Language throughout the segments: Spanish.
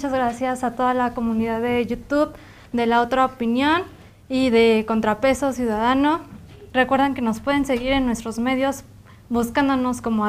Muchas gracias a toda la comunidad de YouTube, de La Otra Opinión y de Contrapeso Ciudadano. Recuerden que nos pueden seguir en nuestros medios buscándonos como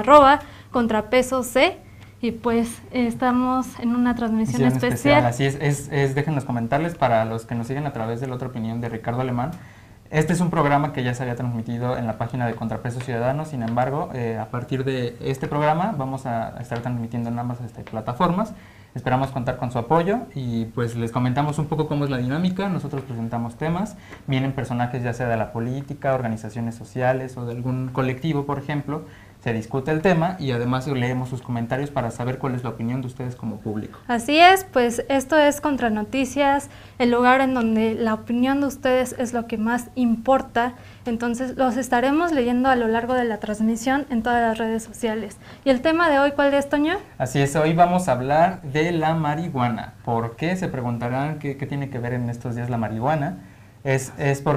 @contrapesoc y pues estamos en una transmisión especial. Así es, déjenos comentarles para los que nos siguen a través de La Otra Opinión de Ricardo Alemán. Este es un programa que ya se había transmitido en la página de Contrapeso Ciudadano, sin embargo, a partir de este programa vamos a estar transmitiendo en ambas plataformas. Esperamos contar con su apoyo y pues les comentamos un poco cómo es la dinámica. Nosotros presentamos temas, vienen personajes ya sea de la política, organizaciones sociales o de algún colectivo, por ejemplo. Se discute el tema y además leemos sus comentarios para saber cuál es la opinión de ustedes como público. Así es, pues esto es Contra Noticias, el lugar en donde la opinión de ustedes es lo que más importa. Entonces los estaremos leyendo a lo largo de la transmisión en todas las redes sociales. ¿Y el tema de hoy cuál es, Toño? Así es, hoy vamos a hablar de la marihuana. ¿Por qué? Se preguntarán qué tiene que ver en estos días la marihuana. Es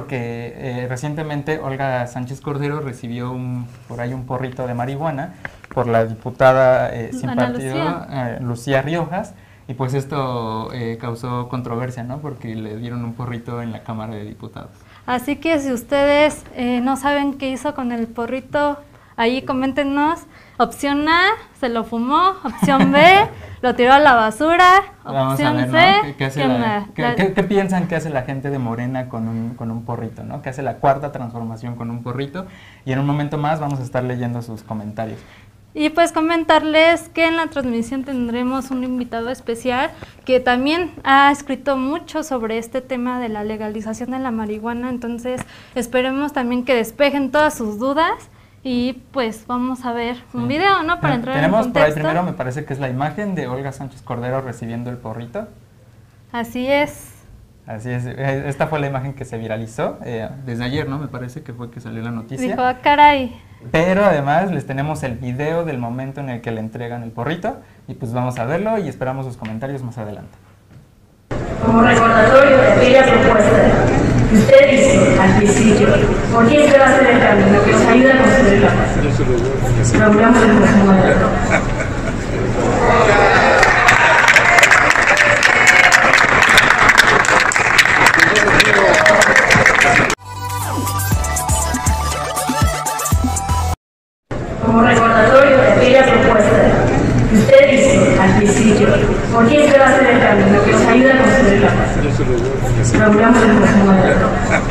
porque recientemente Olga Sánchez Cordero recibió por ahí un porrito de marihuana por la diputada sin partido, Lucía Riojas, y pues esto causó controversia, ¿no? Porque le dieron un porrito en la Cámara de Diputados. Así que si ustedes no saben qué hizo con el porrito, ahí coméntenos. Opción A, se lo fumó. Opción B, lo tiró a la basura. Opción Vamos a ver, C, ¿no? ¿Qué piensan que hace la gente de Morena con un porrito, ¿no? Que hace la cuarta transformación con un porrito. Y en un momento más vamos a estar leyendo sus comentarios. Y pues comentarles que en la transmisión tendremos un invitado especial que también ha escrito mucho sobre este tema de la legalización de la marihuana. Entonces esperemos también que despejen todas sus dudas. Y pues vamos a ver un video, ¿no? Para entrar en contexto. Por ahí primero, me parece que es la imagen de Olga Sánchez Cordero recibiendo el porrito. Así es. Así es, esta fue la imagen que se viralizó desde ayer, ¿no? Me parece que fue que salió la noticia. Dijo, caray. Pero además les tenemos el video del momento en el que le entregan el porrito y pues vamos a verlo y esperamos sus comentarios más adelante. Como recordatorio de aquella propuesta que usted hizo al principio, ¿por qué usted va a hacer el cambio? Que nos ayuda a construir la paz. Logramos el próximo modelo. Como recordatorio de aquella propuesta que usted hizo al principio, ¿por qué usted va a hacer el cambio? Que nos ayuda a construir la paz. Logramos el próximo modelo.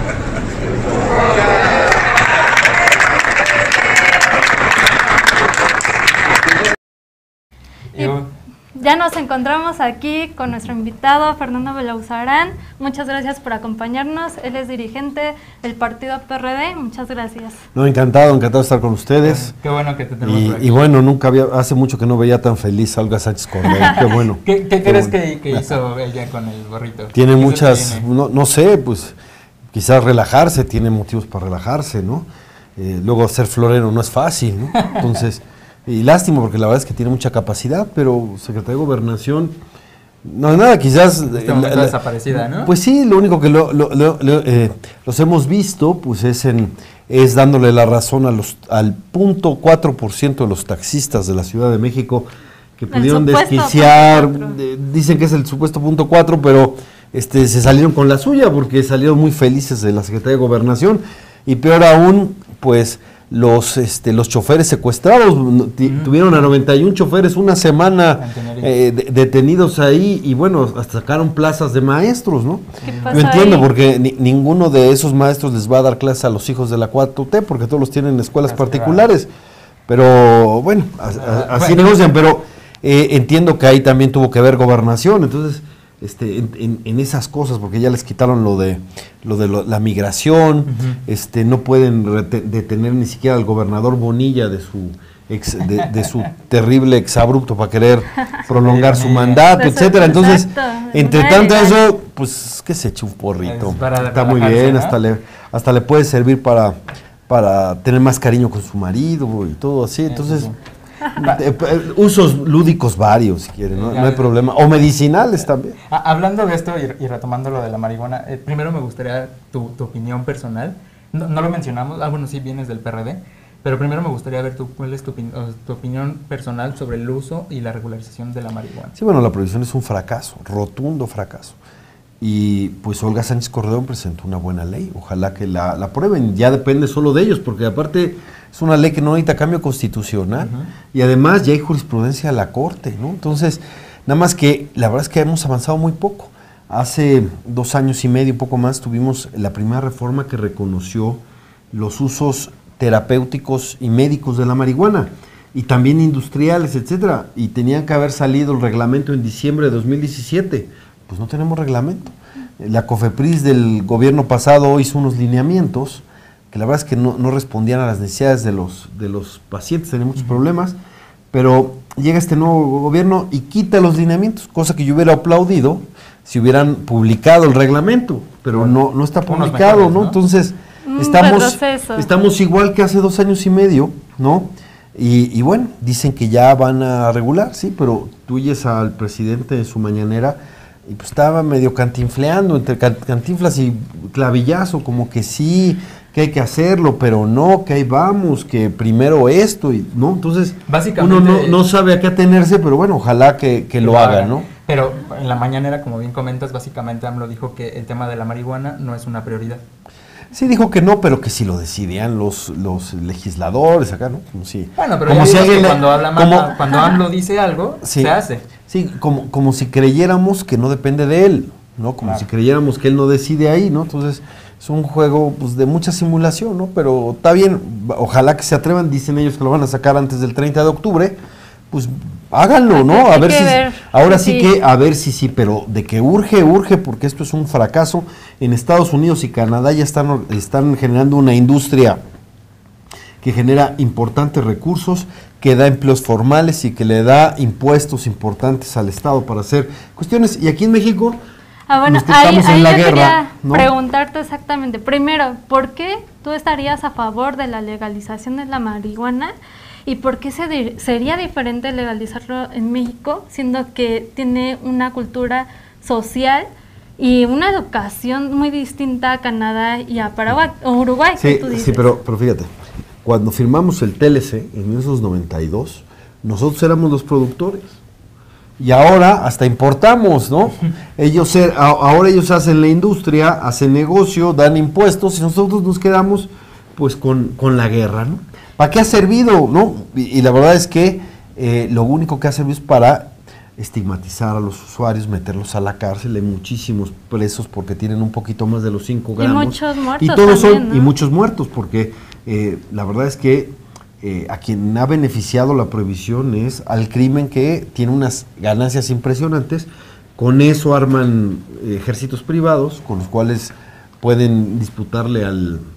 Ya nos encontramos aquí con nuestro invitado Fernando Belauzarán. Muchas gracias por acompañarnos. Él es dirigente del partido PRD. Muchas gracias. No, encantado de estar con ustedes. Qué bueno que te tenemos por aquí. Y bueno, hace mucho que no veía tan feliz a Olga Sánchez Cordero. Qué bueno. ¿Qué crees que hizo ella con el gorrito? Tiene muchas, no sé, pues quizás relajarse, tiene motivos para relajarse, ¿no? Luego ser florero no es fácil, ¿no? Entonces... Y lástima porque la verdad es que tiene mucha capacidad, pero secretaria de Gobernación, no, nada, quizás... Está desaparecida, ¿no? Pues sí, lo único que los hemos visto pues es dándole la razón al 0.4% de los taxistas de la Ciudad de México que pudieron desquiciar, dicen que es el supuesto 0.4, pero se salieron con la suya porque salieron muy felices de la Secretaría de Gobernación y peor aún, pues... Los choferes secuestrados, tuvieron a 91 choferes una semana detenidos ahí y bueno, hasta sacaron plazas de maestros, ¿no? Yo entiendo porque ninguno de esos maestros les va a dar clase a los hijos de la 4T porque todos los tienen en escuelas particulares, pero bueno, así negocian, pero entiendo que ahí también tuvo que ver Gobernación, entonces... en esas cosas, porque ya les quitaron lo de la migración, no pueden detener ni siquiera al gobernador Bonilla de su terrible exabrupto para querer prolongar su mandato, etcétera. Entonces, entre tanto eso, pues que se eche un porrito. Está muy bien, ¿no? hasta le puede servir para tener más cariño con su marido y todo así. Entonces, usos lúdicos varios, si quieren, no hay problema. O medicinales también. Hablando de esto y retomando lo de la marihuana, primero me gustaría tu opinión personal. No lo mencionamos, bueno, sí vienes del PRD, Pero primero me gustaría ver cuál es tu opinión personal sobre el uso y la regularización de la marihuana. Sí, bueno, la prohibición es un fracaso, rotundo fracaso. Y pues Olga Sánchez Cordero presentó una buena ley, ojalá que la aprueben, ya depende solo de ellos, porque aparte es una ley que no necesita cambio constitucional, y además ya hay jurisprudencia de la Corte, ¿no? Entonces, nada más que la verdad es que hemos avanzado muy poco. Hace 2 años y medio, poco más, tuvimos la primera reforma que reconoció los usos terapéuticos y médicos de la marihuana, y también industriales, etcétera, y tenían que haber salido el reglamento en diciembre de 2017, pues no tenemos reglamento. La COFEPRIS del gobierno pasado hizo unos lineamientos que la verdad es que no respondían a las necesidades de los pacientes, tenían muchos problemas, pero llega este nuevo gobierno y quita los lineamientos, cosa que yo hubiera aplaudido si hubieran publicado el reglamento, pero no está publicado, mejores, ¿no? Entonces, estamos igual que hace 2 años y medio, ¿no? Y bueno, dicen que ya van a regular, sí, pero tú oyes al presidente en su mañanera y pues estaba medio cantinfleando, entre cantinflas y clavillazo, como que sí, que hay que hacerlo, pero no, que ahí vamos, que primero esto, y no, entonces básicamente, uno no sabe a qué atenerse, pero bueno, ojalá que lo haga, ¿no? Pero en la mañanera, como bien comentas, básicamente AMLO dijo que el tema de la marihuana no es una prioridad. Sí, dijo que no, pero que si lo decidían los legisladores acá, ¿no? Como si, bueno, pero como si alguien cuando AMLO dice algo, sí, se hace. Sí, como si creyéramos que no depende de él, ¿no? Como claro, si creyéramos que él no decide ahí, ¿no? Entonces, es un juego pues de mucha simulación, ¿no? Pero está bien, ojalá que se atrevan, dicen ellos que lo van a sacar antes del 30 de octubre, pues háganlo, ¿no? A ver si ahora sí que a ver si sí, pero de que urge porque esto es un fracaso. En Estados Unidos y Canadá ya están generando una industria que genera importantes recursos, que da empleos formales y que le da impuestos importantes al Estado para hacer cuestiones. Y aquí en México, bueno, ahí en la guerra, quería, ¿no?, preguntarte exactamente. Primero, ¿por qué tú estarías a favor de la legalización de la marihuana? ¿Y por qué sería diferente legalizarlo en México, siendo que tiene una cultura social y una educación muy distinta a Canadá y a Paraguay o Uruguay? Sí, sí, pero fíjate, cuando firmamos el TLC en 1992, nosotros éramos los productores. Y ahora hasta importamos, ¿no? Ahora ellos hacen la industria, hacen negocio, dan impuestos y nosotros nos quedamos pues con la guerra, ¿no? ¿Para qué ha servido, no? Y la verdad es que lo único que ha servido es para estigmatizar a los usuarios, meterlos a la cárcel. Hay muchísimos presos porque tienen un poquito más de los 5 gramos. Y muchos muertos y todos también, ¿no? Y muchos muertos, porque la verdad es que a quien ha beneficiado la prohibición es al crimen, que tiene unas ganancias impresionantes. Con eso arman ejércitos privados con los cuales pueden disputarle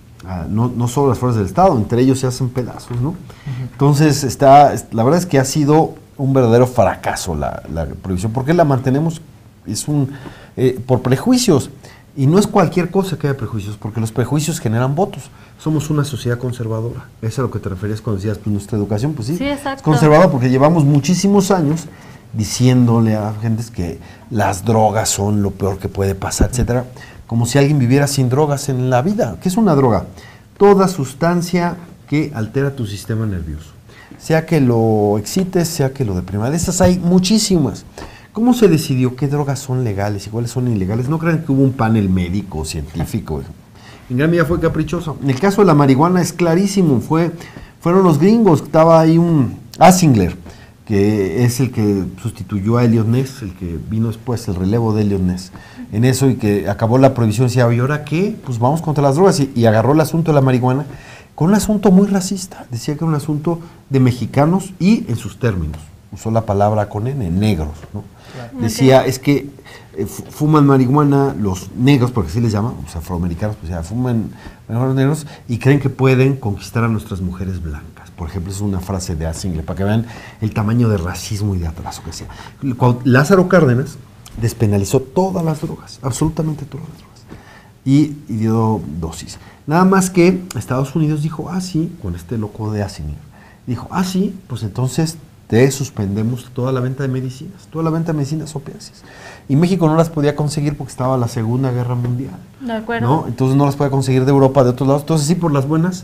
no solo las fuerzas del Estado, entre ellos se hacen pedazos, ¿no? Entonces la verdad es que ha sido un verdadero fracaso la prohibición. ¿Por qué la mantenemos? Es por prejuicios, y no es cualquier cosa que haya prejuicios, porque los prejuicios generan votos. Somos una sociedad conservadora. ¿Eso es a lo que te referías cuando decías pues, nuestra educación? Pues sí, es conservadora porque llevamos muchísimos años diciéndole a gentes que las drogas son lo peor que puede pasar, etcétera, como si alguien viviera sin drogas en la vida. ¿Qué es una droga? Toda sustancia que altera tu sistema nervioso, sea que lo excites, sea que lo deprima. De esas hay muchísimas. ¿Cómo se decidió qué drogas son legales y cuáles son ilegales? No crean que hubo un panel médico, científico. En gran medida fue caprichoso. En el caso de la marihuana es clarísimo. Fueron los gringos. Estaba ahí un Asingler, que es el que sustituyó a Elliot Ness, el que vino después, el relevo de Elliot Ness, en eso, y que acabó la prohibición. Decía, ¿y ahora qué? Pues vamos contra las drogas, y agarró el asunto de la marihuana con un asunto muy racista. Decía que era un asunto de mexicanos y en sus términos. Usó la palabra con N, negros, ¿no? Claro. Decía, es que fuman marihuana los negros, porque así les llaman, los afroamericanos, pues ya fuman marihuana los negros y creen que pueden conquistar a nuestras mujeres blancas. Por ejemplo, es una frase de Asingler, para que vean el tamaño de racismo y de atraso que sea. Lázaro Cárdenas despenalizó todas las drogas, absolutamente todas las drogas, y dio dosis. Nada más que Estados Unidos dijo, sí, con este loco de Asingler, dijo, sí, pues entonces te suspendemos toda la venta de medicinas opiáceas. Y México no las podía conseguir porque estaba la Segunda Guerra Mundial. De acuerdo. ¿No? Entonces no las podía conseguir de Europa, de otros lados. Entonces sí, por las buenas,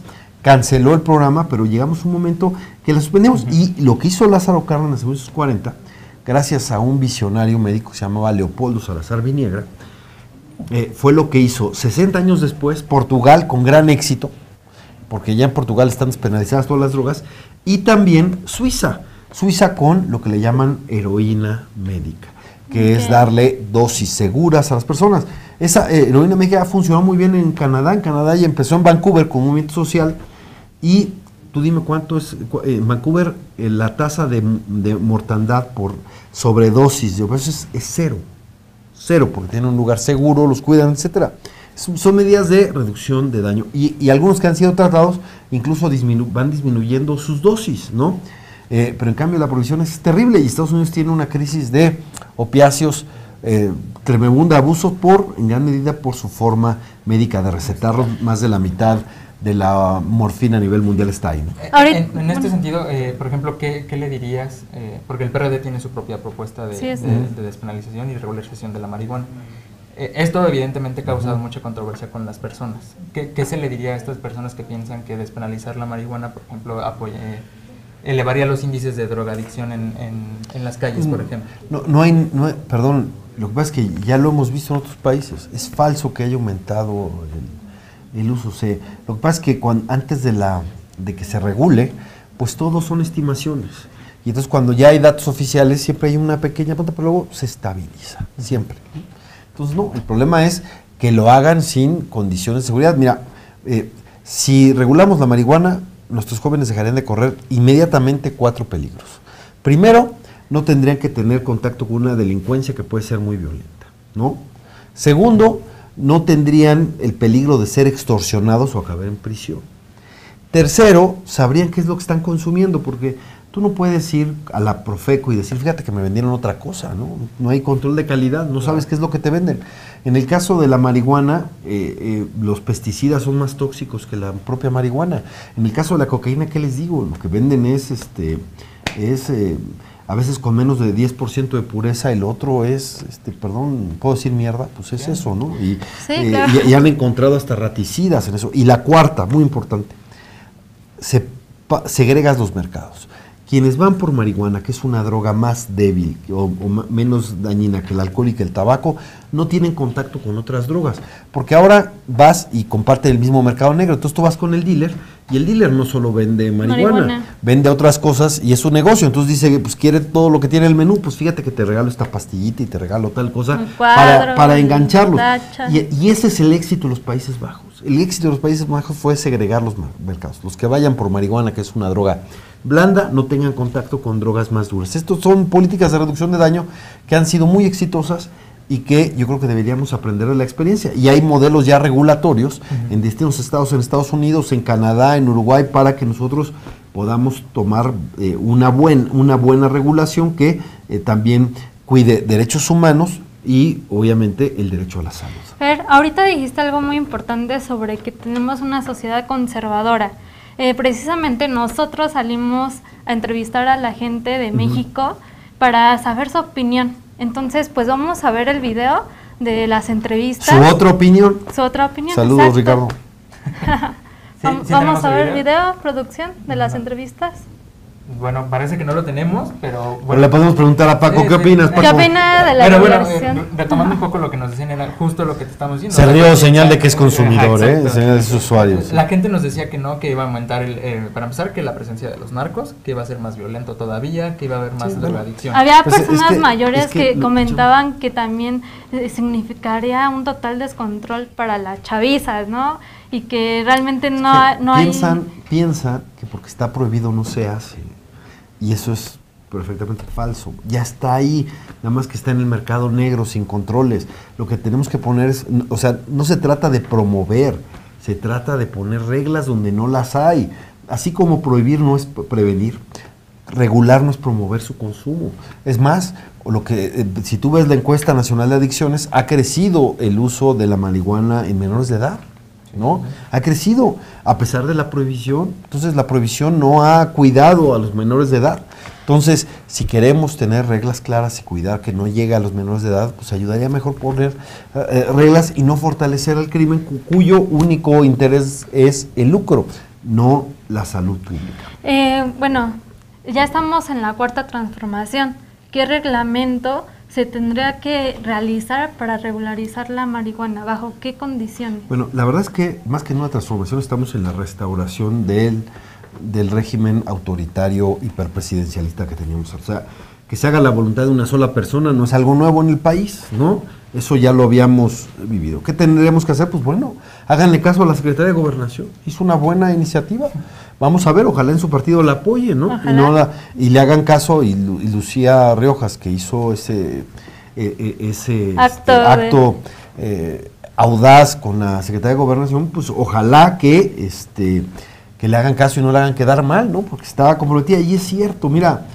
canceló el programa, pero llegamos a un momento que la suspendimos. Y lo que hizo Lázaro Cárdenas en 1940, gracias a un visionario médico que se llamaba Leopoldo Salazar Viniegra, fue lo que hizo 60 años después Portugal, con gran éxito, porque ya en Portugal están despenalizadas todas las drogas, y también Suiza con lo que le llaman heroína médica, que es darle dosis seguras a las personas. Esa heroína médica funcionó muy bien en Canadá y empezó en Vancouver con un movimiento social, y tú dime cuánto es, en Vancouver la tasa de mortandad por sobredosis de opiáceos es cero, porque tienen un lugar seguro, los cuidan, etcétera. Son medidas de reducción de daño, y algunos que han sido tratados incluso van disminuyendo sus dosis, ¿no? Pero en cambio la prohibición es terrible, y Estados Unidos tiene una crisis de opiáceos tremendo abuso en gran medida por su forma médica de recetarlos. Más de la mitad de la morfina a nivel mundial está ahí, ¿no? En este sentido, por ejemplo, ¿qué le dirías? Porque el PRD tiene su propia propuesta de despenalización y regularización de la marihuana. Esto evidentemente ha causado mucha controversia con las personas. ¿Qué se le diría a estas personas que piensan que despenalizar la marihuana, por ejemplo, elevaría los índices de drogadicción en las calles, por ejemplo? No hay, perdón, lo que pasa es que ya lo hemos visto en otros países. Es falso que haya aumentado el uso. Lo que pasa es que antes de que se regule, pues todo son estimaciones. Y entonces cuando ya hay datos oficiales, siempre hay una pequeña punta, pero luego se estabiliza, siempre. Entonces, no, el problema es que lo hagan sin condiciones de seguridad. Mira, si regulamos la marihuana, nuestros jóvenes dejarían de correr inmediatamente 4 peligros. Primero, no tendrían que tener contacto con una delincuencia que puede ser muy violenta, ¿no? Segundo, no tendrían el peligro de ser extorsionados o acabar en prisión. Tercero, sabrían qué es lo que están consumiendo, porque tú no puedes ir a la Profeco y decir, fíjate que me vendieron otra cosa, ¿no? No hay control de calidad, no sabes qué es lo que te venden. En el caso de la marihuana, los pesticidas son más tóxicos que la propia marihuana. En el caso de la cocaína, ¿qué les digo? Lo que venden es a veces con menos de 10% de pureza, el otro es, perdón, ¿puedo decir mierda? Pues es eso, ¿no? Y, claro. y han encontrado hasta raticidas en eso. Y la cuarta, muy importante, segregas los mercados. Quienes van por marihuana, que es una droga más débil o menos dañina que el alcohol y que el tabaco, no tienen contacto con otras drogas, porque ahora vas y comparte el mismo mercado negro. Entonces tú vas con el dealer, y el dealer no solo vende marihuana, vende otras cosas, y es su negocio. Entonces dice, pues quiere todo lo que tiene el menú, pues fíjate que te regalo esta pastillita y te regalo tal cosa para engancharlos. Y ese es el éxito de los Países Bajos. El éxito de los Países Bajos fue segregar los mercados. Los que vayan por marihuana, que es una droga blanda, no tengan contacto con drogas más duras. Estos son políticas de reducción de daño que han sido muy exitosas y que yo creo que deberíamos aprender de la experiencia. Y hay modelos ya regulatorios en distintos estados, en Estados Unidos, en Canadá, en Uruguay, para que nosotros podamos tomar una buena regulación que también cuide derechos humanos y obviamente el derecho a la salud. Ahorita dijiste algo muy importante sobre que tenemos una sociedad conservadora. Precisamente nosotros salimos a entrevistar a la gente de México para saber su opinión. Entonces, pues vamos a ver el video de las entrevistas. ¿Su otra opinión? Su otra opinión. Saludos, exacto. Ricardo. Vamos a ver el video, producción, de las entrevistas. Bueno, parece que no lo tenemos, pero... Bueno, le podemos preguntar a Paco, ¿qué opinas, Paco? ¿Qué opina de la regulación? Retomando un poco lo que nos decían, era justo lo que te estamos diciendo. Se dio señal de que es consumidor, señal de sus usuarios. La gente nos decía que no, que iba a aumentar, para empezar, que la presencia de los narcos, que iba a ser más violento todavía, que iba a haber más drogadicción. Había personas mayores que comentaban que también significaría un total descontrol para la chaviza, ¿no? Y que realmente no hay... Piensan que porque está prohibido no se hace. Y eso es perfectamente falso. Ya está ahí, nada más que está en el mercado negro, sin controles. Lo que tenemos que poner es, o sea, no se trata de promover, se trata de poner reglas donde no las hay. Así como prohibir no es prevenir, regular no es promover su consumo. Es más, si tú ves la encuesta nacional de adicciones, ha crecido el uso de la marihuana en menores de edad, ¿no? Ha crecido a pesar de la prohibición. Entonces la prohibición no ha cuidado a los menores de edad. Entonces, si queremos tener reglas claras y cuidar que no llegue a los menores de edad, pues ayudaría mejor poner reglas y no fortalecer al crimen cuyo único interés es el lucro. no la salud pública. Bueno, ya estamos en la cuarta transformación. ¿Qué reglamento se tendría que realizar para regularizar la marihuana? ¿Bajo qué condiciones? Bueno, la verdad es que más que en una transformación estamos en la restauración del régimen autoritario hiperpresidencialista que teníamos. O sea, que se haga la voluntad de una sola persona no es algo nuevo en el país, ¿no? Eso ya lo habíamos vivido. ¿Qué tendríamos que hacer? Pues bueno, háganle caso a la Secretaría de Gobernación. Hizo una buena iniciativa. Vamos a ver, ojalá en su partido la apoye, ¿no? Y le hagan caso, y Lucía Riojas, que hizo ese acto audaz con la Secretaría de Gobernación, pues ojalá que le hagan caso y no le hagan quedar mal, ¿no? Porque estaba comprometida, y es cierto, mira,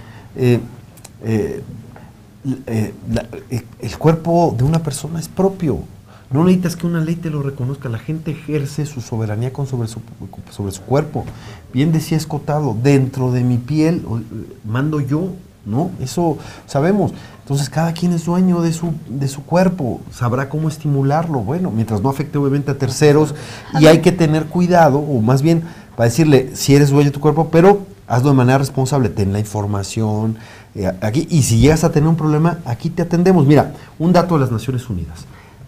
el cuerpo de una persona es propio. No necesitas que una ley te lo reconozca. La gente ejerce su soberanía sobre su cuerpo. Bien decía Escotado, dentro de mi piel mando yo, ¿no? Eso sabemos. Entonces cada quien es dueño de su cuerpo, sabrá cómo estimularlo, bueno, mientras no afecte obviamente a terceros, y hay que tener cuidado, o más bien para decirle, si eres dueño de tu cuerpo, pero hazlo de manera responsable, ten la información aquí, y si llegas a tener un problema, aquí te atendemos. Mira, un dato de las Naciones Unidas.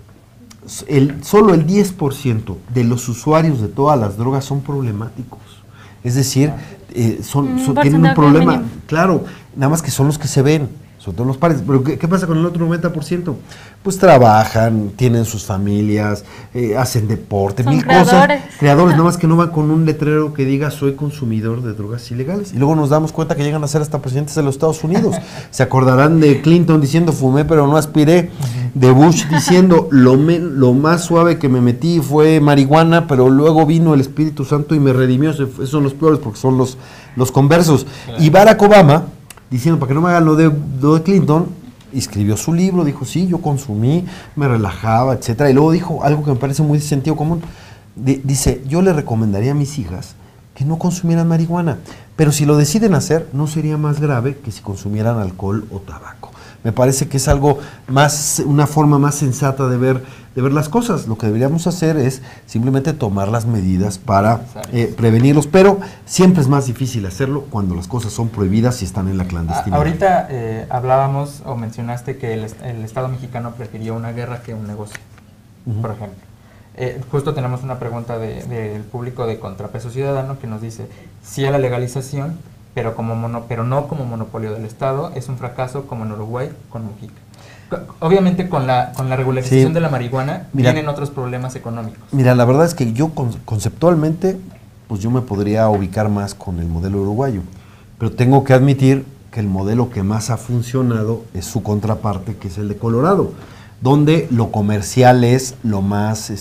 Solo el 10% de los usuarios de todas las drogas son problemáticos. Es decir, tienen un problema, mínimo. Claro, nada más que son los que se ven, sobre todo los padres. Pero ¿qué pasa con el otro 90%? Pues trabajan, tienen sus familias, hacen deporte, son mil creadores. Cosas. Creadores, nada más que no van con un letrero que diga soy consumidor de drogas ilegales. Y luego nos damos cuenta que llegan a ser hasta presidentes de los Estados Unidos. Se acordarán de Clinton diciendo fumé pero no aspiré, de Bush diciendo lo más suave que me metí fue marihuana, pero luego vino el Espíritu Santo y me redimió. Esos son los peores porque son los conversos. Claro. Y Barack Obama diciendo, para que no me hagan lo de Clinton, escribió su libro, dijo, sí, yo consumí, me relajaba, etcétera, y luego dijo algo que me parece muy de sentido común. Dice, yo le recomendaría a mis hijas que no consumieran marihuana, pero si lo deciden hacer, no sería más grave que si consumieran alcohol o tabaco. Me parece que es algo más, una forma más sensata de ver las cosas. Lo que deberíamos hacer es simplemente tomar las medidas para prevenirlos, pero siempre es más difícil hacerlo cuando las cosas son prohibidas y están en la clandestinidad. Ahorita hablábamos o mencionaste que el Estado mexicano prefirió una guerra que un negocio, por ejemplo. Justo tenemos una pregunta del público de Contrapeso Ciudadano que nos dice, sí a la legalización, pero no como monopolio del Estado, es un fracaso como en Uruguay con Mujica. Obviamente con la regularización de la marihuana vienen otros problemas económicos. Mira, la verdad es que yo conceptualmente, pues yo me podría ubicar más con el modelo uruguayo, pero tengo que admitir que el modelo que más ha funcionado es su contraparte, que es el de Colorado, donde lo comercial es lo más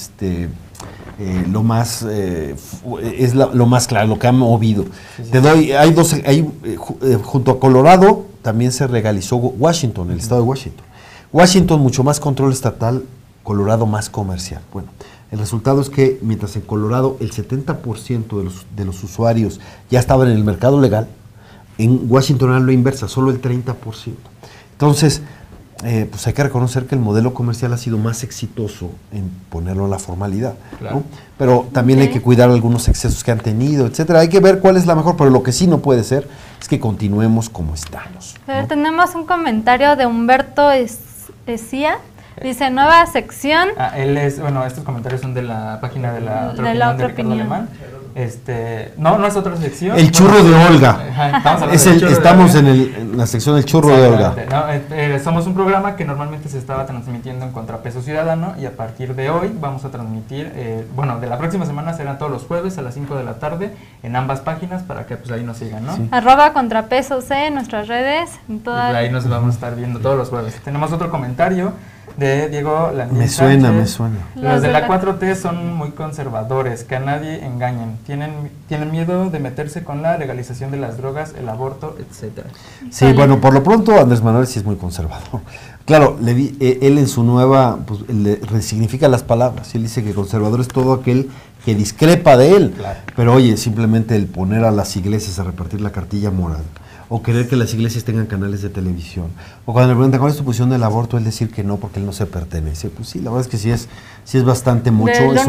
lo más claro, lo que han movido. Junto a Colorado también se legalizó Washington, el estado de Washington. Washington mucho más control estatal, Colorado más comercial. Bueno, el resultado es que mientras en Colorado el 70% de los usuarios ya estaban en el mercado legal, en Washington era lo inversa, solo el 30%. Entonces, pues hay que reconocer que el modelo comercial ha sido más exitoso en ponerlo en la formalidad, claro, ¿no? Pero también hay que cuidar algunos excesos que han tenido, etcétera. Hay que ver cuál es la mejor, pero lo que sí no puede ser es que continuemos como estamos, ¿no? Tenemos un comentario de Humberto Escía. Dice, nueva sección. Estos comentarios son de la página de la otra opinión de Ricardo Alemán. No es otra sección. El churro de Olga. Estamos en la sección del churro de Olga. Somos un programa que normalmente se estaba transmitiendo en Contrapeso Ciudadano, y a partir de hoy vamos a transmitir, de la próxima semana serán todos los jueves a las 5 de la tarde en ambas páginas para que pues ahí nos sigan, ¿no? Sí. @Contrapeso C en nuestras redes. Ahí nos vamos a estar viendo todos los jueves. Tenemos otro comentario de Diego Landín Me suena. Los de la 4T son muy conservadores, que a nadie engañen, tienen miedo de meterse con la legalización de las drogas, el aborto, etcétera. Sí, bueno, por lo pronto Andrés Manuel sí es muy conservador. Claro, él en su nueva, pues le resignifica las palabras, él dice que conservador es todo aquel que discrepa de él, claro. Pero oye, simplemente el poner a las iglesias a repartir la cartilla moral, o querer que las iglesias tengan canales de televisión, o cuando le preguntan cuál es tu posición del aborto, él decir que no, porque él no se pertenece. Pues sí, la verdad es que sí es bastante mucho. Es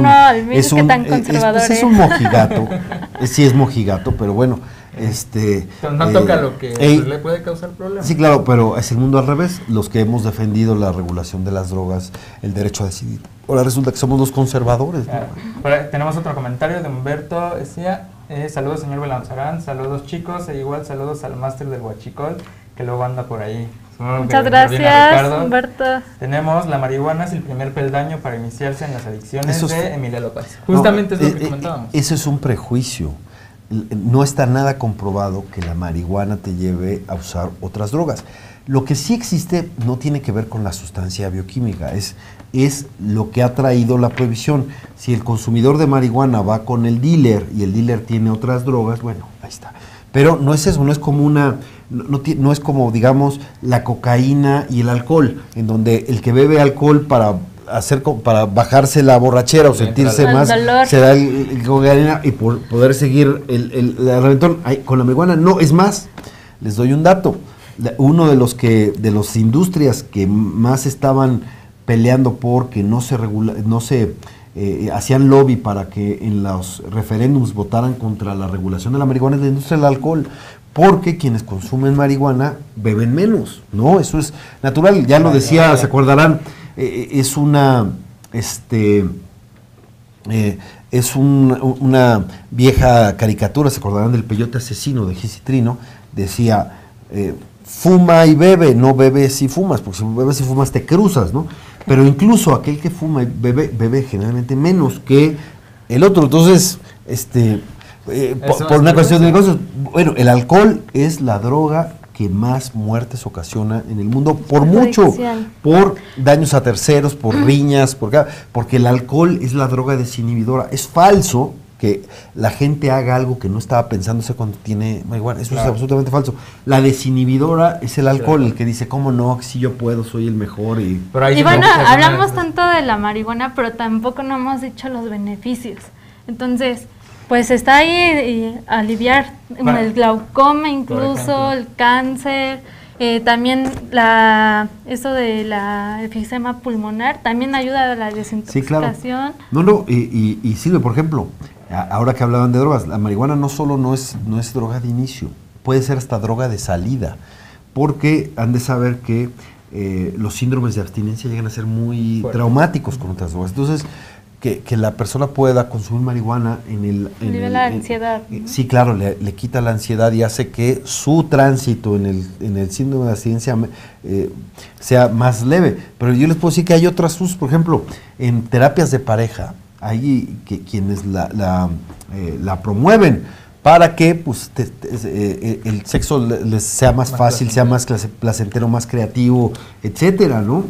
un mojigato, sí es mojigato, pero bueno, no toca lo que le puede causar problemas. Sí, claro, pero es el mundo al revés. Los que hemos defendido la regulación de las drogas, el derecho a decidir, ahora resulta que somos los conservadores, ¿no? Tenemos otro comentario de Humberto. Decía, saludos señor Belanzarán, saludos chicos, e igual saludos al máster del Huachicol, que luego anda por ahí. Muchas gracias, Humberto. Tenemos, la marihuana es el primer peldaño para iniciarse en las adicciones, de Emilia López. Justamente es lo que comentábamos. Eso es un prejuicio. No está nada comprobado que la marihuana te lleve a usar otras drogas. Lo que sí existe no tiene que ver con la sustancia bioquímica, es lo que ha traído la prohibición. Si el consumidor de marihuana va con el dealer y el dealer tiene otras drogas, bueno, ahí está. Pero no es eso, no es como no es como, digamos, la cocaína y el alcohol, en donde el que bebe alcohol para bajarse la borrachera o sentirse más, se da el cocaína y por poder seguir el reventón. Con la marihuana no, es más, les doy un dato. Uno de las industrias que más estaban peleando porque hacían lobby para que en los referéndums votaran contra la regulación de la marihuana es la industria del alcohol, porque quienes consumen marihuana beben menos, ¿no? Eso es natural, ya lo decía, se acordarán, es una vieja caricatura, se acordarán del peyote asesino de Gisitrino, decía, fuma y bebe, no bebes y fumas, porque si bebes y fumas te cruzas, ¿no? Pero incluso aquel que fuma y bebe generalmente menos que el otro. Entonces, por una cuestión de negocios, bueno, el alcohol es la droga que más muertes ocasiona en el mundo, por mucho, por daños a terceros, por riñas, porque el alcohol es la droga desinhibidora. Es falso que la gente haga algo que no estaba pensándose cuando tiene marihuana. Eso es absolutamente falso. La desinhibidora es el alcohol, el que dice, ¿cómo no? Si yo puedo, soy el mejor. Y bueno, hablamos tanto de la marihuana, pero tampoco no hemos dicho los beneficios. Entonces, pues está ahí aliviar el glaucoma, incluso el cáncer, también eso de la efisema pulmonar, también ayuda a la desintoxicación. Sí, claro. Y sirve, por ejemplo, ahora que hablaban de drogas, la marihuana no solo no es droga de inicio, puede ser hasta droga de salida, porque han de saber que los síndromes de abstinencia llegan a ser muy traumáticos con otras drogas. Entonces, que la persona pueda consumir marihuana la ansiedad. Sí, claro, le quita la ansiedad y hace que su tránsito en el síndrome de abstinencia sea más leve. Pero yo les puedo decir que hay otras usos, por ejemplo, en terapias de pareja, hay quienes la promueven para que pues, el sexo les sea más fácil, sea más placentero, más creativo, etcétera, ¿no?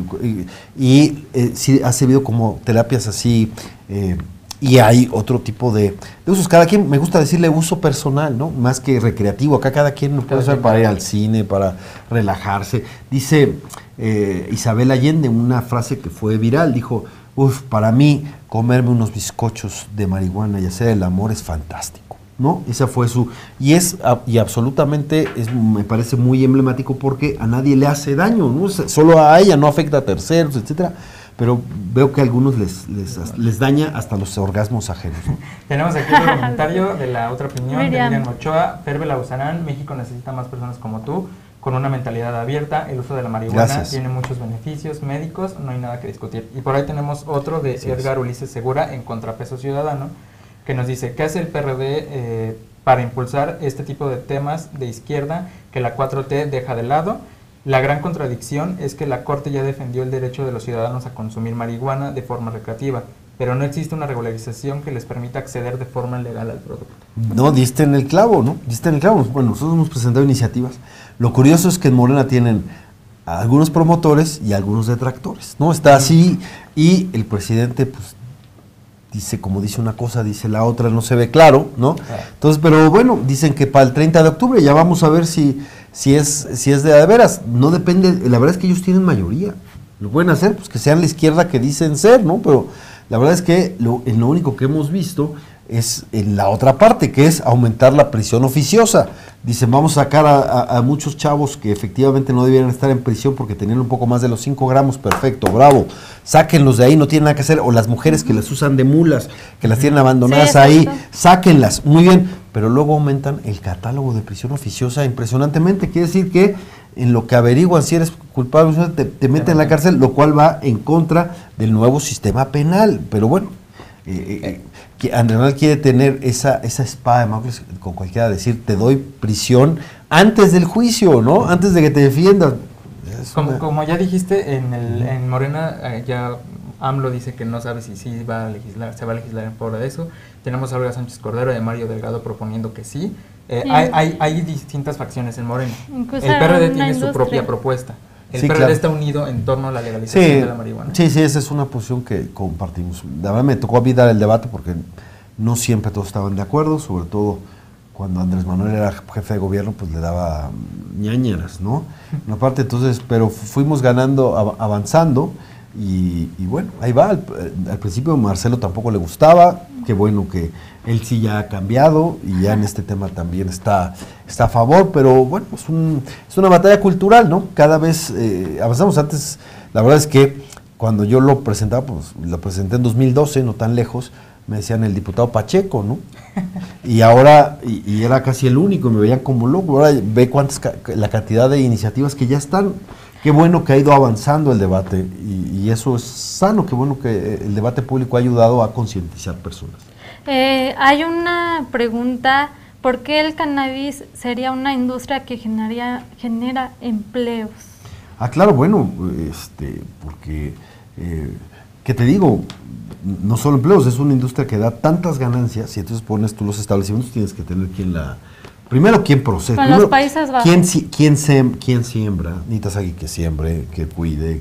Sí ha servido como terapias así, y hay otro tipo de usos. Cada quien, me gusta decirle uso personal, ¿no? Más que recreativo. Acá cada quien lo puede usar para ir al cine, para relajarse. Dice Isabel Allende, una frase que fue viral, dijo, para mí comerme unos bizcochos de marihuana y hacer el amor es fantástico, ¿no? Esa fue y absolutamente me parece muy emblemático porque a nadie le hace daño, ¿no? Solo a ella, no afecta a terceros, etcétera, pero veo que a algunos les daña hasta los orgasmos ajenos, ¿no? Tenemos aquí otro comentario de la otra opinión de Miriam Ochoa. Ferbe Lauzarán, México necesita más personas como tú, con una mentalidad abierta. El uso de la marihuana tiene muchos beneficios médicos, no hay nada que discutir. Y por ahí tenemos otro de Edgar Ulises Segura, en Contrapeso Ciudadano, que nos dice, ¿qué hace el PRD para impulsar este tipo de temas de izquierda que la 4T deja de lado? La gran contradicción es que la Corte ya defendió el derecho de los ciudadanos a consumir marihuana de forma recreativa, pero no existe una regularización que les permita acceder de forma legal al producto. No, diste en el clavo, ¿no? Diste en el clavo. Bueno, nosotros hemos presentado iniciativas. Lo curioso es que en Morena tienen a algunos promotores y a algunos detractores, ¿no? Está así, y el presidente, pues, dice, como dice una cosa, dice la otra, no se ve claro, ¿no? Entonces, pero bueno, dicen que para el 30 de octubre ya vamos a ver si es de veras. No depende, la verdad es que ellos tienen mayoría. Lo pueden hacer, pues que sean la izquierda que dicen ser, ¿no? Pero la verdad es que lo único que hemos visto es en la otra parte, que es aumentar la prisión oficiosa. dicen, vamos a sacar a muchos chavos que efectivamente no debieran estar en prisión porque tenían un poco más de los 5 gramos, perfecto, bravo, sáquenlos de ahí, no tienen nada que hacer, o las mujeres que las usan de mulas, que las tienen abandonadas ahí, sáquenlas, muy bien, pero luego aumentan el catálogo de prisión oficiosa impresionantemente, quiere decir que en lo que averiguan si eres culpable, te meten en la cárcel, lo cual va en contra del nuevo sistema penal, pero bueno, que Andrés Manuel quiere tener esa espada de Damocles con cualquiera, decir, te doy prisión antes del juicio, ¿no? Antes de que te defiendas. Como ya dijiste, en Morena ya AMLO dice que no sabe si se va a legislar en favor de eso. Tenemos a Olga Sánchez Cordero y a Mario Delgado proponiendo que sí. Hay distintas facciones en Morena. Incluso el PRD tiene su propia propuesta. El PRD está unido en torno a la legalización de la marihuana. Sí, esa es una posición que compartimos. La verdad me tocó a mí dar el debate porque no siempre todos estaban de acuerdo, sobre todo cuando Andrés Manuel era jefe de gobierno, pues le daba ñañeras, ¿no? Una parte, entonces, pero fuimos ganando, avanzando, y bueno, ahí va. Al principio a Marcelo tampoco le gustaba, qué bueno que él sí ya ha cambiado y ya en este tema también está a favor, pero bueno, es una batalla cultural, ¿no? Cada vez avanzamos. Antes, la verdad es que cuando yo lo presentaba, pues lo presenté en 2012, no tan lejos, me decían el diputado Pacheco, ¿no? Y ahora, y era casi el único, me veían como loco. Ahora ve la cantidad de iniciativas que ya están. Qué bueno que ha ido avanzando el debate y eso es sano, qué bueno que el debate público ha ayudado a concientizar personas. Hay una pregunta, ¿por qué el cannabis sería una industria que genera empleos? Claro, bueno, porque, ¿qué te digo? No solo empleos, es una industria que da tantas ganancias y entonces pones tú los establecimientos, tienes que tener primero, ¿quién procesa? Con los Países Bajos. ¿Quién siembra? Necesitas alguien que siembre, que cuide,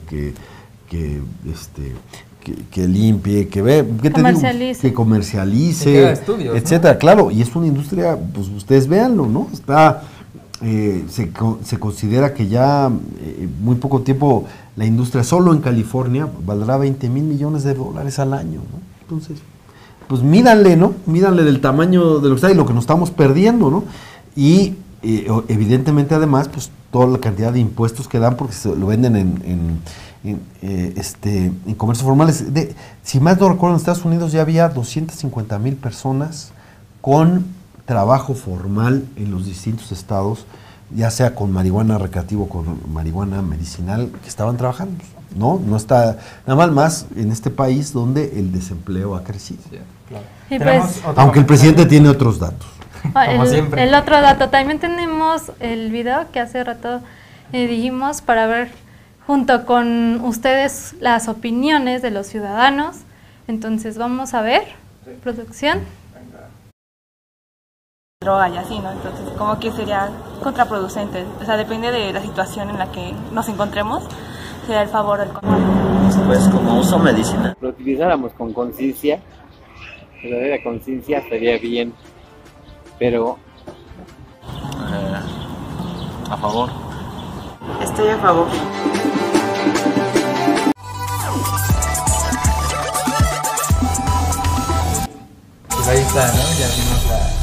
que limpie, que comercialice, estudios, etcétera. ¿no? Claro, y es una industria, pues ustedes véanlo, ¿no? Se considera que ya muy poco tiempo la industria solo en California valdrá $20 mil millones al año, ¿no? Entonces, pues mídanle, ¿no? Mídanle del tamaño de lo que está y lo que nos estamos perdiendo, ¿no? Y evidentemente además, pues toda la cantidad de impuestos que dan porque se lo venden en comercio formales. Si más no recuerdo, en Estados Unidos ya había 250,000 personas con trabajo formal en los distintos estados, ya sea con marihuana recreativa o con marihuana medicinal, que estaban trabajando. No está nada mal, más en este país donde el desempleo ha crecido. Sí, claro. Y pues, aunque el presidente tiene otros datos. Como siempre. El otro dato, también tenemos el video que hace rato dijimos para ver junto con ustedes las opiniones de los ciudadanos. Entonces vamos a ver, producción. Droga y así, ¿no? Entonces, como que sería contraproducente. O sea, depende de la situación en la que nos encontremos, sería el favor del control. Pues como uso medicinal. Lo utilizáramos con conciencia, verdadera conciencia, estaría bien, pero... a favor. Estoy a favor. Pues ahí está, ¿no? Ya vimos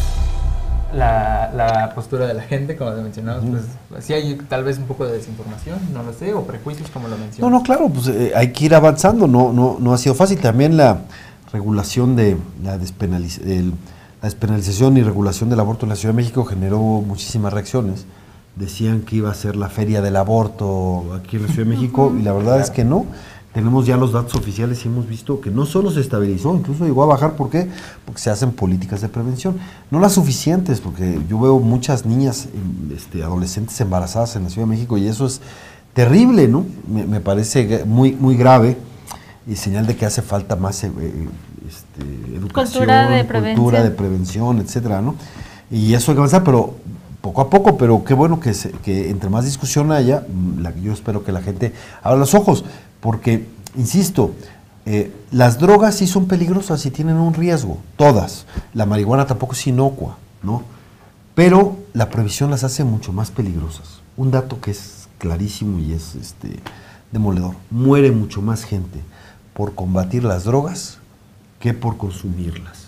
la postura de la gente, como mencionamos, pues sí hay tal vez un poco de desinformación, no lo sé, o prejuicios, como lo mencionas. No, claro, pues hay que ir avanzando, no ha sido fácil. También la regulación de la despenalización y regulación del aborto en la Ciudad de México generó muchísimas reacciones. Decían que iba a ser la feria del aborto aquí en la Ciudad de México, y la verdad es que no. Tenemos ya los datos oficiales y hemos visto que no solo se estabilizó, incluso llegó a bajar. ¿Por qué? Porque se hacen políticas de prevención. No las suficientes, porque yo veo muchas niñas, adolescentes embarazadas en la Ciudad de México, y eso es terrible, ¿no? Me parece muy, muy grave, y señal de que hace falta más educación, cultura de prevención, etcétera, ¿no? Y eso hay que avanzar, pero poco a poco, pero qué bueno que entre más discusión haya, yo espero que la gente abra los ojos. Porque, insisto, las drogas sí son peligrosas y tienen un riesgo, todas. La marihuana tampoco es inocua, ¿no? Pero la prohibición las hace mucho más peligrosas. Un dato que es clarísimo y es demoledor. Muere mucho más gente por combatir las drogas que por consumirlas.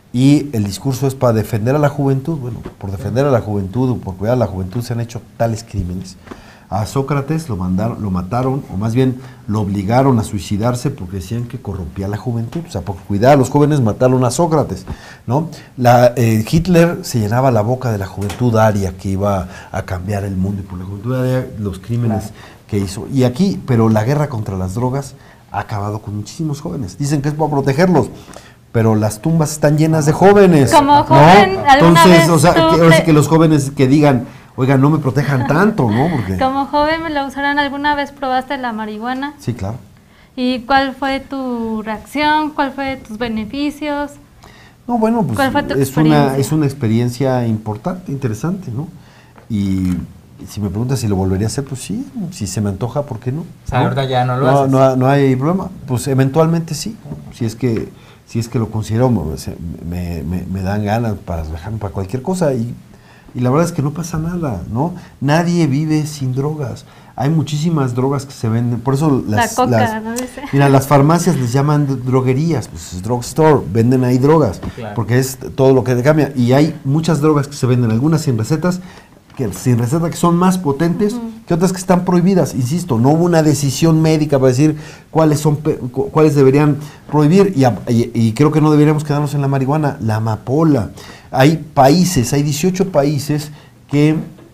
y el discurso es para defender a la juventud. Bueno, por defender a la juventud o por cuidar a la juventud se han hecho tales crímenes. A Sócrates lo mataron, o más bien lo obligaron a suicidarse porque decían que corrompía a la juventud. O sea, por cuidar a los jóvenes mataron a Sócrates, ¿no? Hitler se llenaba la boca de la juventud aria que iba a cambiar el mundo, y por la juventud aria los crímenes que hizo. Y aquí, pero la guerra contra las drogas ha acabado con muchísimos jóvenes. Dicen que es para protegerlos, pero las tumbas están llenas de jóvenes. Como joven, ¿no? alguna Entonces, vez o sea, que los jóvenes que digan, oiga, no me protejan tanto, ¿no? Porque... Como joven me lo usarán, ¿alguna vez probaste la marihuana? Sí, claro. ¿Y cuál fue tu reacción? ¿Cuál fue tus beneficios? No, bueno, pues ¿Cuál fue tu es una experiencia importante, interesante, ¿no? Y si me preguntas si lo volvería a hacer, pues sí, si se me antoja, ¿por qué no? O sea, ahorita ya no lo haces. No hay problema, pues eventualmente sí, si es que lo considero, me dan ganas para dejarme para cualquier cosa, y la verdad es que no pasa nada, ¿no? Nadie vive sin drogas. Hay muchísimas drogas que se venden, por eso mira, las farmacias les llaman droguerías, pues es drugstore, venden ahí drogas, claro, porque es todo lo que cambia. Y hay muchas drogas que se venden, algunas sin recetas, que son más potentes que otras que están prohibidas. Insisto, no hubo una decisión médica para decir cuáles deberían prohibir, y creo que no deberíamos quedarnos en la marihuana, la amapola. Hay 18 países que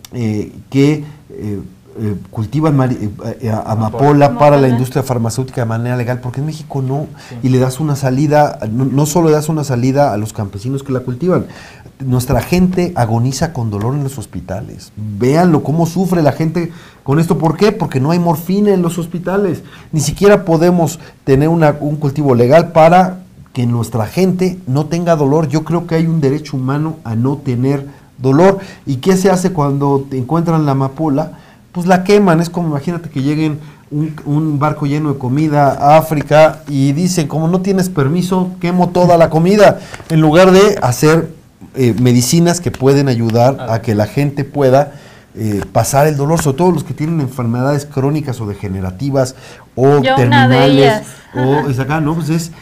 cultivan amapola para la industria farmacéutica de manera legal, porque en México no, sí. Y le das una salida, no solo le das una salida a los campesinos que la cultivan. Nuestra gente agoniza con dolor en los hospitales. Véanlo, cómo sufre la gente con esto. ¿Por qué? Porque no hay morfina en los hospitales. Ni siquiera podemos tener un cultivo legal para que nuestra gente no tenga dolor. Yo creo que hay un derecho humano a no tener dolor. ¿Y qué se hace cuando encuentran la amapola? Pues la queman. Es como, imagínate que lleguen un barco lleno de comida a África y dicen, como no tienes permiso, quemo toda la comida, en lugar de hacer medicinas que pueden ayudar a que la gente pueda pasar el dolor, sobre todo los que tienen enfermedades crónicas o degenerativas o terminales. ¿No? Pues es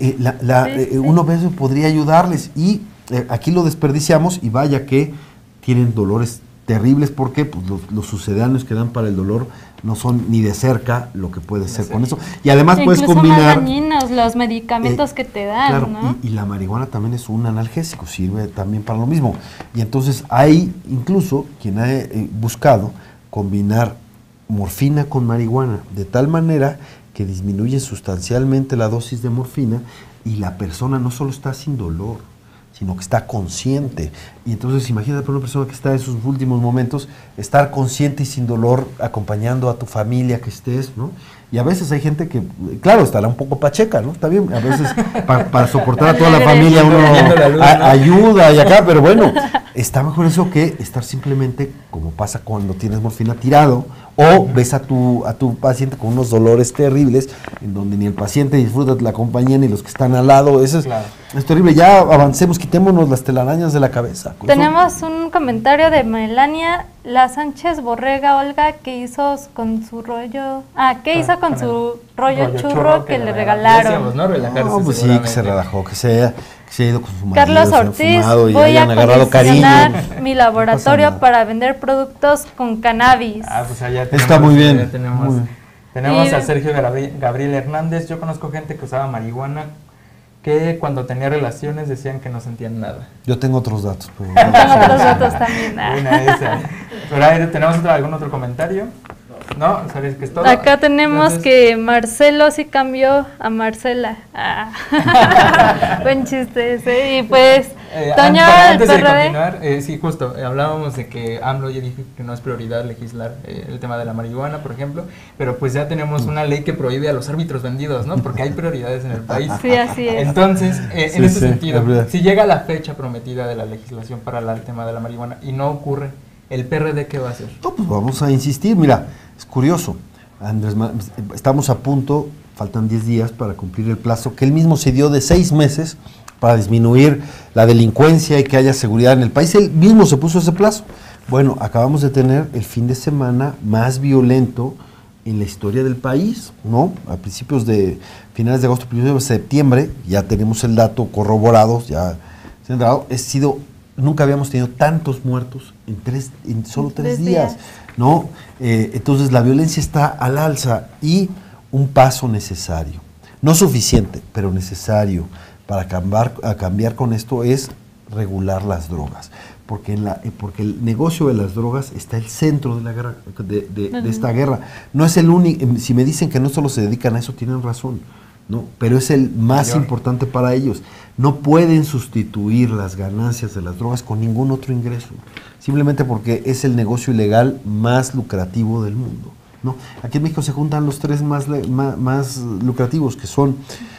uno a veces podría ayudarles, y aquí lo desperdiciamos, y vaya que tienen dolores terribles, porque pues, los sucedáneos que dan para el dolor no son ni de cerca lo que puede ser con eso. Y además puedes combinar más dañinos los medicamentos que te dan, claro, ¿no? Y la marihuana también es un analgésico, sirve también para lo mismo. Y entonces hay incluso quien ha buscado combinar morfina con marihuana, de tal manera que disminuye sustancialmente la dosis de morfina, y la persona no solo está sin dolor, sino que está consciente. Y entonces imagínate para una persona que está en sus últimos momentos, estar consciente y sin dolor, acompañando a tu familia que estés, ¿no? Y a veces hay gente que, claro, estará un poco pacheca, ¿no? Está bien, a veces para soportar a toda la familia uno ayuda y acá, pero bueno, está mejor eso que estar simplemente, como pasa cuando tienes morfina, tirado, o ves a tu paciente con unos dolores terribles, en donde ni el paciente disfruta de la compañía, ni los que están al lado. Eso es terrible. Ya avancemos, quitémonos las telarañas de la cabeza. Tenemos un comentario de Melania La Sánchez Borrega Olga, que hizo con su rollo, rollo churro que le regalaron. No, pues sí, que se relajó, que se haya ido con su marido, Carlos Ortiz, voy a condicionar mi laboratorio para vender productos con cannabis. Pues allá está muy bien. Tenemos a Sergio Gabriel Hernández. Yo conozco gente que usaba marihuana que cuando tenía relaciones decían que no sentían nada. Yo tengo otros datos. Tengo otros datos también. Pero ahí tenemos algún otro comentario. ¿No? ¿Sabes que es todo? Acá tenemos que Marcelo sí cambió a Marcela. Buen chiste ese. Y pues, Toño antes de continuar, sí, justo, hablábamos de que AMLO ya dijo que no es prioridad legislar el tema de la marihuana, por ejemplo, pero pues ya tenemos una ley que prohíbe a los árbitros vendidos, ¿no? Porque hay prioridades en el país. Sí, así es. Entonces, en ese sentido, si llega la fecha prometida de la legislación para el tema de la marihuana y no ocurre, ¿el PRD qué va a hacer? No, pues vamos a insistir. Mira, es curioso, Andrés, estamos a punto, faltan 10 días para cumplir el plazo que él mismo se dio de 6 meses para disminuir la delincuencia y que haya seguridad en el país. Él mismo se puso ese plazo. Bueno, acabamos de tener el fin de semana más violento en la historia del país, ¿no? A finales de agosto, principios de septiembre, ya tenemos el dato corroborado, ya nunca habíamos tenido tantos muertos en solo tres días, ¿no? Entonces la violencia está al alza y un paso necesario, no suficiente, pero necesario para cambiar con esto es regular las drogas. Porque el negocio de las drogas está el centro de la guerra, de esta guerra. No es el único. Si me dicen que no solo se dedican a eso, tienen razón, ¿no? Pero es el más importante para ellos. No pueden sustituir las ganancias de las drogas con ningún otro ingreso, simplemente porque es el negocio ilegal más lucrativo del mundo, ¿no? Aquí en México se juntan los tres más lucrativos, que son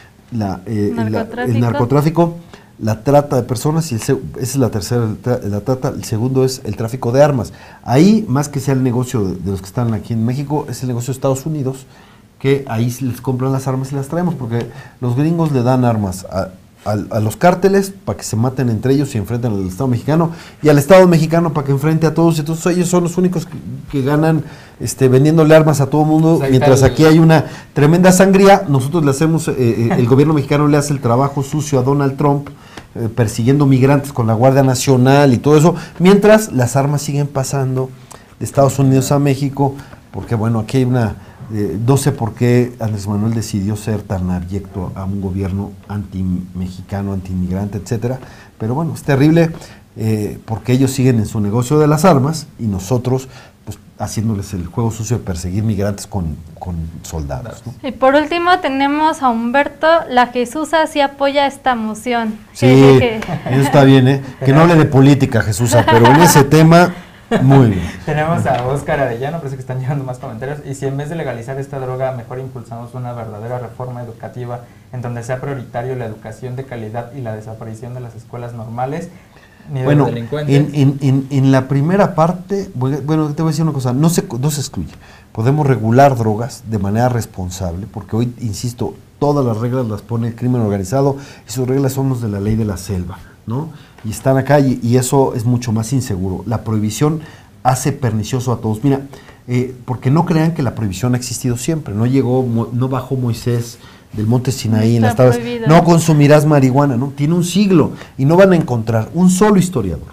el narcotráfico, la trata de personas, y esa es la tercera, la trata. El segundo es el tráfico de armas. Ahí, más que sea el negocio de los que están aquí en México, es el negocio de Estados Unidos, que ahí les compran las armas y las traemos, porque los gringos le dan armas a los cárteles para que se maten entre ellos y enfrenten al Estado mexicano, y al Estado mexicano para que enfrente a todos. Entonces ellos son los únicos que ganan vendiéndole armas a todo el mundo, mientras aquí hay una tremenda sangría. Nosotros le hacemos, el gobierno mexicano le hace el trabajo sucio a Donald Trump, persiguiendo migrantes con la Guardia Nacional y todo eso, mientras las armas siguen pasando de Estados Unidos a México, porque bueno, aquí hay una... no sé por qué Andrés Manuel decidió ser tan abyecto a un gobierno anti-mexicano, anti-inmigrante, etcétera, pero bueno, es terrible porque ellos siguen en su negocio de las armas y nosotros pues haciéndoles el juego sucio de perseguir migrantes con soldados, ¿no? Y por último tenemos a Humberto, la Jesusa sí apoya esta moción. Sí, eso está bien, que no hable de política, Jesusa, pero en ese tema... Muy bien. Tenemos a Óscar Arellano, parece que están llegando más comentarios. Y si en vez de legalizar esta droga, mejor impulsamos una verdadera reforma educativa en donde sea prioritario la educación de calidad y la desaparición de las escuelas normales, ni de los delincuentes. En la primera parte, bueno, te voy a decir una cosa, no se excluye. Podemos regular drogas de manera responsable, porque hoy, insisto, todas las reglas las pone el crimen organizado y sus reglas son los de la ley de la selva, ¿no? Y están acá y eso es mucho más inseguro. La prohibición hace pernicioso a todos. Mira, porque no crean que la prohibición ha existido siempre. No bajó Moisés del monte Sinaí en las tablas. No consumirás marihuana, ¿no? Tiene un siglo y no van a encontrar un solo historiador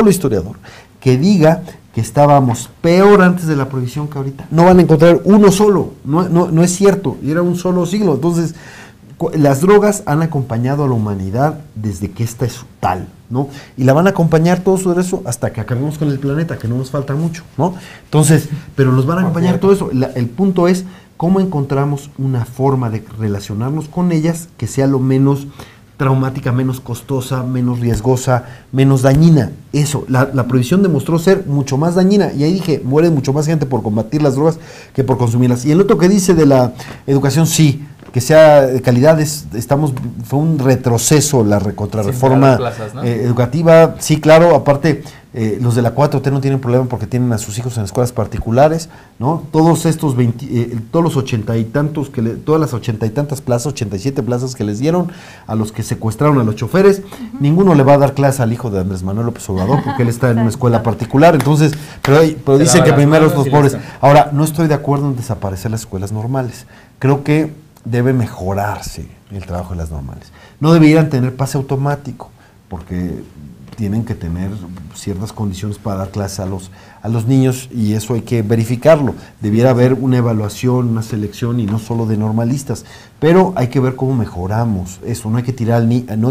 que diga que estábamos peor antes de la prohibición que ahorita. No van a encontrar uno solo. No es cierto. Y era un solo siglo. Entonces, las drogas han acompañado a la humanidad desde que esta es tal, ¿no? Y la van a acompañar todo su eso hasta que acabemos con el planeta, que no nos falta mucho, ¿no? Entonces, pero nos van a acompañar todo eso. El punto es cómo encontramos una forma de relacionarnos con ellas que sea lo menos traumática, menos costosa, menos riesgosa, menos dañina. Eso, la prohibición demostró ser mucho más dañina, y ahí dije, muere mucho más gente por combatir las drogas que por consumirlas. Y el otro que dice de la educación, sí, que sea de calidad, fue un retroceso la contrarreforma educativa, sí, claro. Aparte, los de la 4T no tienen problema porque tienen a sus hijos en escuelas particulares, ¿no? Todos estos todos los 80 y tantos, todas las 80 y tantas plazas, 87 plazas que les dieron a los que secuestraron a los choferes, ninguno le va a dar clase al hijo de Andrés Manuel López Obrador porque él está en una escuela particular. Entonces, pero dicen que primero los pobres. Ahora, no estoy de acuerdo en desaparecer las escuelas normales. Creo que debe mejorarse el trabajo de las normales. No deberían tener pase automático, porque tienen que tener ciertas condiciones para dar clases a los niños, y eso hay que verificarlo. Debiera haber una evaluación, una selección, y no solo de normalistas, pero hay que ver cómo mejoramos eso. No hay que tirar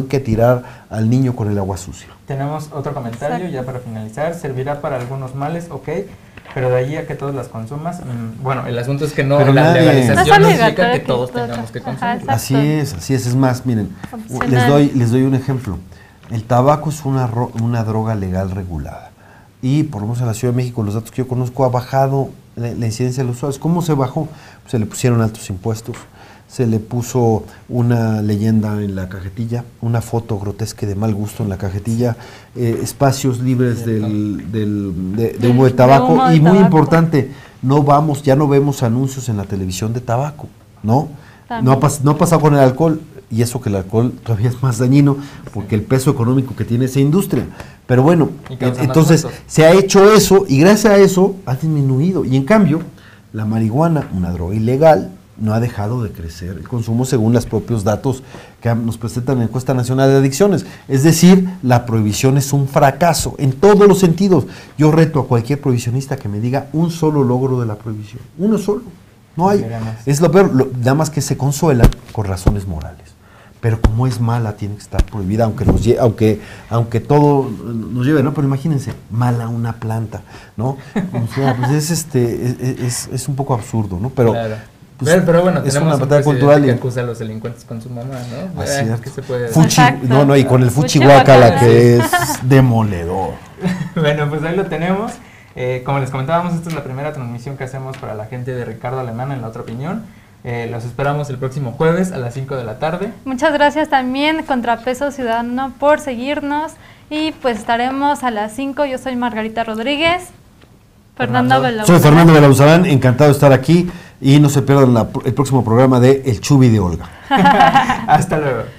al niño con el agua sucia. Tenemos otro comentario ya para finalizar. Servirá para algunos males, ok, pero de ahí a que todos las consumas, bueno, el asunto es que no, pero la legalización no significa que todos tengamos que consumir. Así es. Es más, miren, les doy un ejemplo. El tabaco es una droga legal regulada, y por lo menos en la Ciudad de México, los datos que yo conozco, ha bajado la incidencia de los usuarios. ¿Cómo se bajó? Se le pusieron altos impuestos, se le puso una leyenda en la cajetilla, una foto grotesca de mal gusto en la cajetilla, espacios libres de humo de tabaco, y muy importante, ya no vemos anuncios en la televisión de tabaco, ¿no? No ha pasado con el alcohol, y eso que el alcohol todavía es más dañino porque el peso económico que tiene esa industria. Pero bueno, entonces se ha hecho eso, y gracias a eso ha disminuido. Y en cambio, la marihuana, una droga ilegal, no ha dejado de crecer el consumo según los propios datos que nos presentan la Encuesta Nacional de Adicciones. Es decir, la prohibición es un fracaso en todos los sentidos. Yo reto a cualquier prohibicionista que me diga un solo logro de la prohibición. Uno solo. No hay. Es lo peor. Nada más que se consuelan con razones morales. Pero como es mala, tiene que estar prohibida, aunque todo nos lleve, ¿no? Pero imagínense, mala una planta, ¿no? O sea, pues es un poco absurdo, ¿no? Pero, claro. Pues, pero bueno, es tenemos una batalla cultural que y acusa a los delincuentes con su mamá, ¿no? Así es. ¿Qué se puede Fuchi, Exacto. no, y con el fuchihuacala, que es demoledor. Bueno, pues ahí lo tenemos. Como les comentábamos, esta es la primera transmisión que hacemos para la gente de Ricardo Alemán en La Otra Opinión. Los esperamos el próximo jueves a las 5 de la tarde. Muchas gracias también Contrapeso Ciudadano por seguirnos y pues estaremos a las 5. Yo soy Margarita Rodríguez. Fernando Belauzarán. Soy Fernando Belauzarán, encantado de estar aquí y no se pierdan el próximo programa de El Chubi de Olga. Hasta luego.